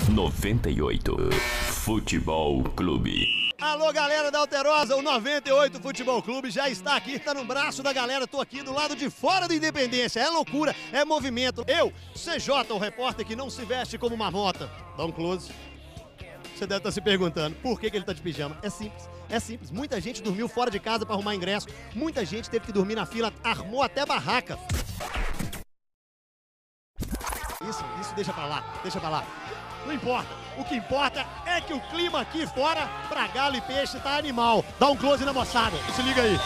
98 Futebol Clube. Alô, galera da Alterosa, o 98 Futebol Clube já está aqui, tá no braço da galera, tô aqui do lado de fora do Independência, é loucura, é movimento. Eu, CJ, o repórter que não se veste como marmota, dá um close. Você deve estar se perguntando, por que ele tá de pijama? É simples, é simples. Muita gente dormiu fora de casa para arrumar ingresso, muita gente teve que dormir na fila, armou até barraca. Isso deixa pra lá, deixa pra lá. Não importa, o que importa é que o clima aqui fora pra galo e peixe tá animal. Dá um close na moçada, se liga aí.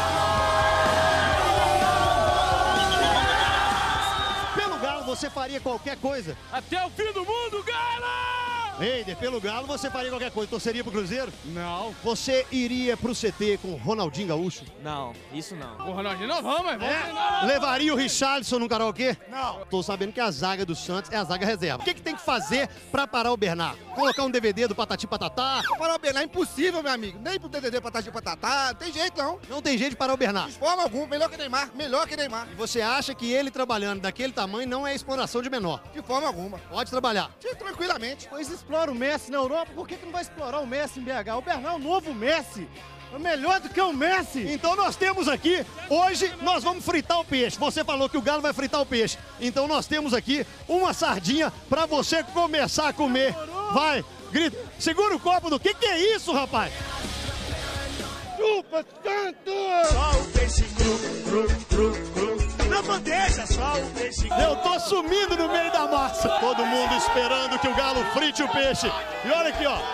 Pelo Galo você faria qualquer coisa. Até o fim do mundo, Galo! Eider, pelo Galo você faria qualquer coisa. Torceria pro Cruzeiro? Não. Você iria pro CT com o Ronaldinho Gaúcho? Não, isso não. O Ronaldinho não vamos, mas vamos É? Levaria o Richarlison num karaokê? Não. Tô sabendo que a zaga do Santos é a zaga reserva. O que tem que fazer pra parar o Bernard? Colocar um DVD do Patati Patatá? Parar o Bernard é impossível, meu amigo. Nem pro DDD Patati Patatá, tem jeito não. Não tem jeito de parar o Bernard. De forma alguma, melhor que Neymar, melhor que Neymar. E você acha que ele trabalhando daquele tamanho não é exploração de menor? De forma alguma. Pode trabalhar. Tranquilamente. Pois explora o Messi na Europa, por que não vai explorar o Messi em BH? O Bernard é o novo Messi. É melhor do que o Messi. Então nós temos aqui, hoje nós vamos fritar o peixe. Você falou que o Galo vai fritar o peixe. Então nós temos aqui uma sardinha pra você começar a comer. Vai, grita. Segura o copo do que é isso, rapaz? Chupa tanto! Só o peixe cru, na bandeja, só o peixe cru. Eu tô sumindo no meio da massa. Todo mundo esperando que o Galo frite o peixe. E olha aqui, ó.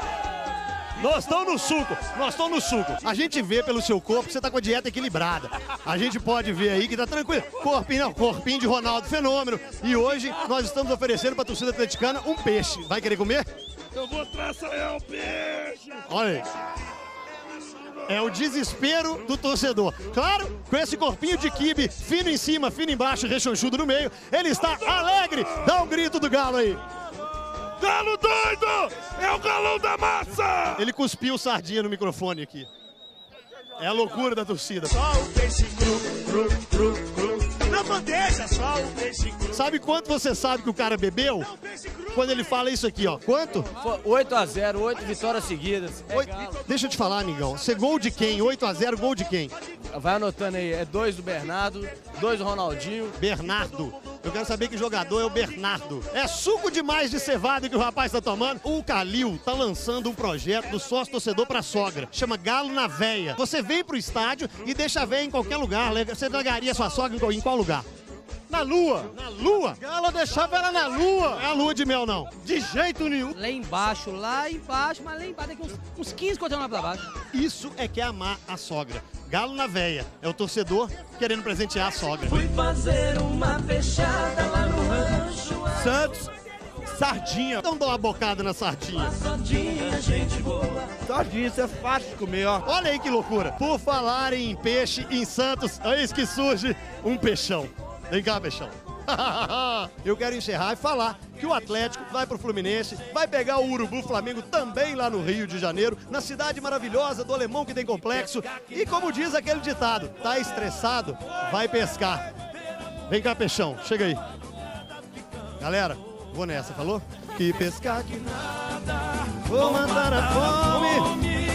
Nós estamos no suco, nós estamos no suco. A gente vê pelo seu corpo que você tá com a dieta equilibrada. A gente pode ver aí que tá tranquilo. Corpinho de Ronaldo, fenômeno. E hoje nós estamos oferecendo pra torcida atleticana um peixe. Vai querer comer? Eu vou traçar o peixe. Olha aí. É o desespero do torcedor. Claro, com esse corpinho de quibe, fino em cima, fino embaixo, rechonchudo no meio, ele está alegre. Dá um grito do Galo aí. Galo doido! É o galão da massa! Ele cuspiu sardinha no microfone aqui. É a loucura da torcida. Só o peixe cru, na bandeja, só o peixe cru. Sabe quanto você sabe que o cara bebeu? Quando ele fala isso aqui, ó. Quanto? 8-0, 8 vitórias seguidas. Deixa eu te falar, amigão. Você gol de quem? 8-0, gol de quem? Vai anotando aí, é 2 do Bernardo, 2 do Ronaldinho. Bernardo. Eu quero saber que jogador é o Bernardo. É suco demais de cevada que o rapaz tá tomando. O Calil tá lançando um projeto do sócio torcedor pra sogra. Chama Galo na Veia. Você vem pro estádio e deixa a veia em qualquer lugar. Você largaria sua sogra em qual lugar? Na lua. Na lua? Galo deixava ela na lua. Não é a lua de mel, não. De jeito nenhum. Lá embaixo, mas lá embaixo, daqui uns 15 quarteirões lá pra baixo. Isso é que é amar a sogra. Galo na Veia. É o torcedor querendo presentear a sogra. Fui fazer uma fechada lá no rancho. Santos, sardinha. Então dá uma bocada na sardinha. Sardinha, gente boa. Sardinha, isso é fácil de comer, ó. Olha aí que loucura. Por falar em peixe, em Santos, eis que surge um peixão. Vem cá, peixão. Eu quero encerrar e falar que o Atlético vai pro Fluminense, vai pegar o Urubu Flamengo também lá no Rio de Janeiro, na cidade maravilhosa do Alemão que tem complexo. E como diz aquele ditado, tá estressado, vai pescar. Vem cá, peixão, chega aí. Galera, vou nessa, falou? Que pescar que nada, vou matar a fome.